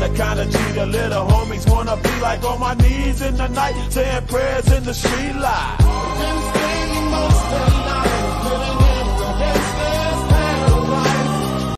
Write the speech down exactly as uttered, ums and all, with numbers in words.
the kind of G the little homies wanna be like, on my knees in the night, saying prayers in the street light.